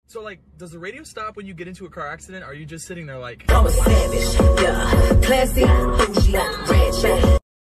So like, does the radio stop when you get into a car accident? Or are you just sitting there like... I'm a savage, yeah, classy, bougie,